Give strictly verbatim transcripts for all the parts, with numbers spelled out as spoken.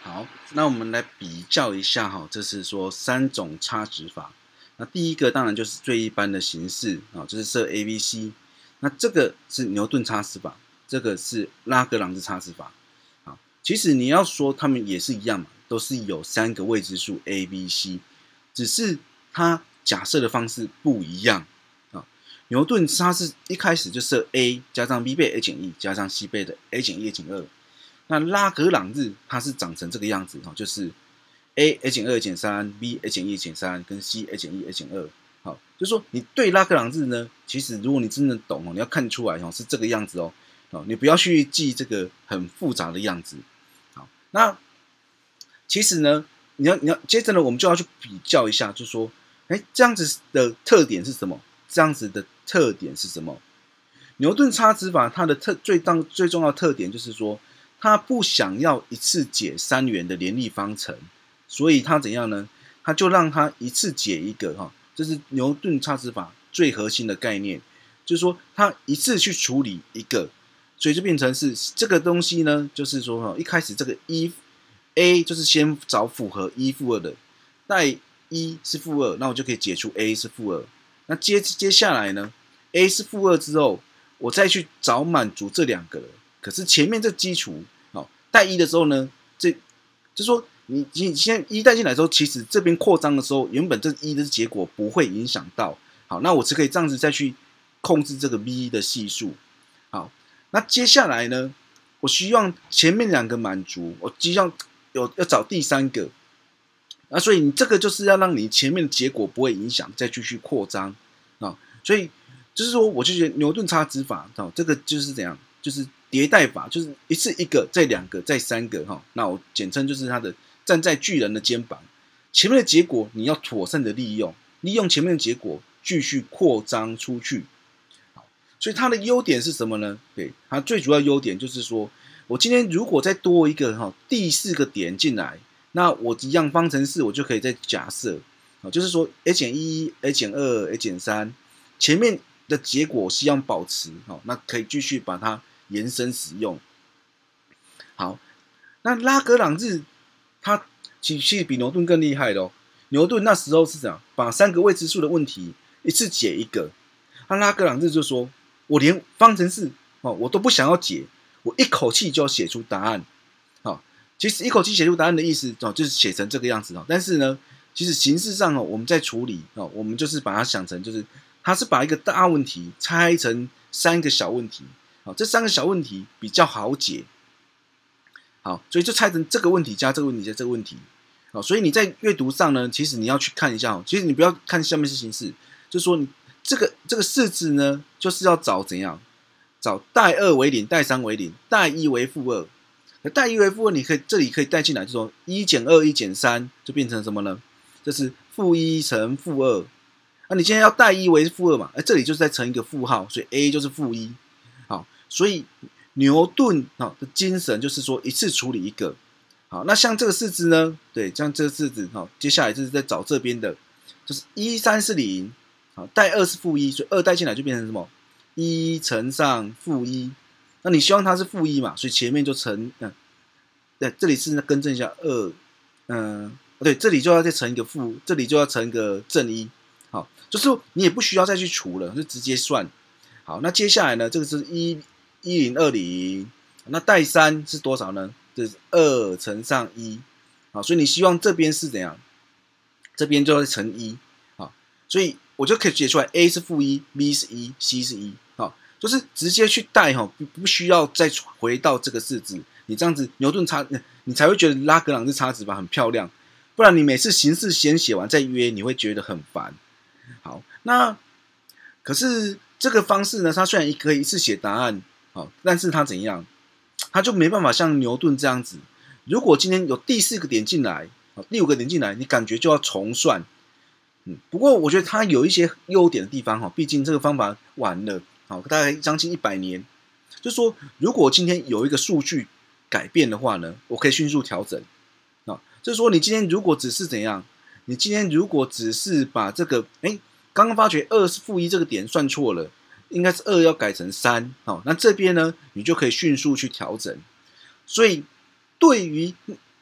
好，那我们来比较一下哈，这是说三种差值法。那第一个当然就是最一般的形式啊，就是设 A、B、C。那这个是牛顿差值法，这个是拉格朗日差值法。好，其实你要说他们也是一样嘛，都是有三个未知数 A、B、C， 只是它假设的方式不一样啊。牛顿它是一开始就设 A 加上 B 倍 a 减一加上 C 倍的 a 减一 a 减二。那拉格朗日它是长成这个样子，就是 a a 减二 a 减三 b a 减一 a 减三跟 c a 减一 a 减二。好，就是说你对拉格朗日呢，其实如果你真的懂哦，你要看出来哦是这个样子哦，哦你不要去记这个很复杂的样子。好，那其实呢，你要你要接着呢，我们就要去比较一下，就是说，哎，这样子的特点是什么？这样子的特点是什么？牛顿差值法它的特最当最重要的特点就是说，他不想要一次解三元的联立方程，所以他怎样呢？他就让他一次解一个哈，这是牛顿差值法最核心的概念，就是说他一次去处理一个，所以就变成是这个东西呢，就是说哈，一开始这个一 A 就是先找符合一负二的，带一是负二，那我就可以解出 A 是负二。那接接下来呢 ，A 是负二之后，我再去找满足这两个了。可是前面这基础，哦，带一的时候呢，这就是说你你现在一带进来的时候，其实这边扩张的时候，原本这一的结果不会影响到。好，那我是可以这样子再去控制这个 v 的系数。好，那接下来呢，我希望前面两个满足，我希望有要找第三个。那所以你这个就是要让你前面的结果不会影响，再继续扩张啊。所以就是说，我就觉得牛顿差值法，哦，这个就是怎样，就是迭代法，就是一次一个，再两个，再三个哈。那我简称就是它的站在巨人的肩膀，前面的结果你要妥善的利用，利用前面的结果继续扩张出去。好，所以它的优点是什么呢？对，它最主要优点就是说，我今天如果再多一个哈第四个点进来，那我一样方程式我就可以再假设，就是说 a 减一 a 减二 a 减三，前面的结果希望保持，那可以继续把它延伸使用。好，那拉格朗日他其实比牛顿更厉害的哦。牛顿那时候是怎样把三个未知数的问题一次解一个，那拉格朗日就说，我连方程式哦我都不想要解，我一口气就要写出答案。好，其实一口气写出答案的意思哦就是写成这个样子哦，但是呢，其实形式上哦我们在处理哦，我们就是把它想成就是。它是把一个大问题拆成三个小问题，好，这三个小问题比较好解，好，所以就拆成这个问题加这个问题加这个问题，好，所以你在阅读上呢，其实你要去看一下，其实你不要看下面是形式，就是说你这个这个式子呢，就是要找怎样，找带二为零，带三为零，带一为负二，带一为负二，你可以这里可以带进来，就说一减二一减三就变成什么呢？这是负一乘负二。那、啊、你今天要带一为负二嘛？哎，这里就是在乘一个负号，所以 a 就是负一。好，所以牛顿啊的精神就是说一次处理一个。好，那像这个式子呢，对，像这个式子，好，接下来就是在找这边的，就是一三是零，好，带二是负一，所以二带进来就变成什么？一乘上负一。那你希望它是负一嘛？所以前面就乘，嗯，对，这里是更正一下二，嗯，对，这里就要再乘一个负，这里就要乘一个正一。好，就是你也不需要再去除了，就直接算。好，那接下来呢？这个是一一零二零，那带三是多少呢？这是二乘上一。好，所以你希望这边是怎样？这边就要乘一。好，所以我就可以解出来 ，a 是负一 ，b 是一 ，c 是一。好，就是直接去带哈，不不需要再回到这个式子。你这样子牛顿差，你才会觉得拉格朗日差值法很漂亮。不然你每次形式先写完再约，你会觉得很烦。好，那可是这个方式呢，它虽然可以一次写答案，好，但是它怎样？它就没办法像牛顿这样子。如果今天有第四个点进来，第五个点进来，你感觉就要重算。嗯，不过我觉得它有一些优点的地方哈，毕竟这个方法晚了，好，大概将近一百年。就是说，如果今天有一个数据改变的话呢，我可以迅速调整。啊，就是说，你今天如果只是怎样？你今天如果只是把这个，哎，刚刚发觉二是负一这个点算错了，应该是二要改成三，好，那这边呢，你就可以迅速去调整。所以，对于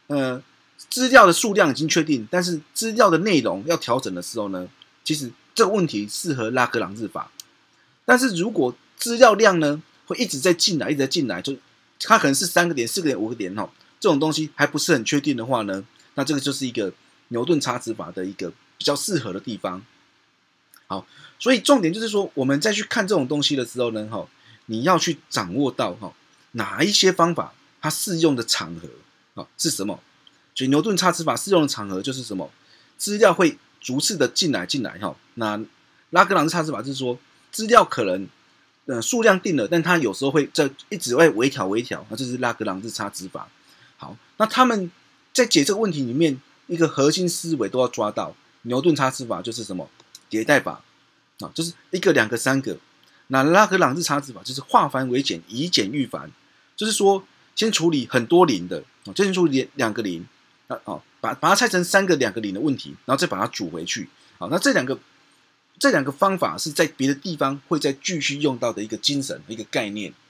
呃资料的数量已经确定，但是资料的内容要调整的时候呢，其实这个问题适合拉格朗日法。但是如果资料量呢会一直在进来，一直在进来，就它可能是三个点、四个点、五个点哈，这种东西还不是很确定的话呢，那这个就是一个牛顿差值法的一个比较适合的地方。好，所以重点就是说，我们再去看这种东西的时候呢，哈，你要去掌握到哈哪一些方法它适用的场合啊是什么。所以牛顿差值法适用的场合就是什么？资料会逐次的进来进来哈。那拉格朗日差值法就是说，资料可能呃数量定了，但它有时候会在一直会微调微调，那这是拉格朗日差值法。好，那他们在解这个问题里面，一个核心思维都要抓到。牛顿差值法就是什么？迭代法啊，就是一个、两个、三个。那拉格朗日差值法就是化繁为简，以简驭繁，就是说先处理很多零的，就先处理两个零。啊哦，把把它拆成三个两个零的问题，然后再把它组回去。好，那这两个这两个方法是在别的地方会再继续用到的一个精神一个概念。